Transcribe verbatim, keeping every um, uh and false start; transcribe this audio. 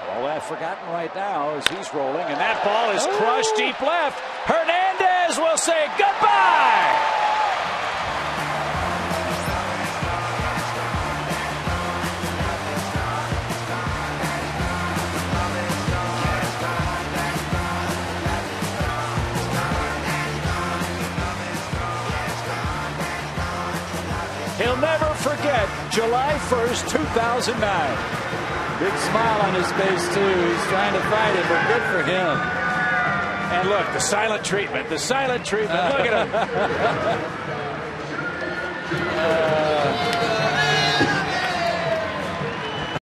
All that forgotten right now as he's rolling, and that ball is crushed deep left. Hernandez will say goodbye. He'll never forget July first, two thousand nine. Big smile on his face, too. He's trying to fight it, but good for him. And look, the silent treatment, the silent treatment. Look at him. uh,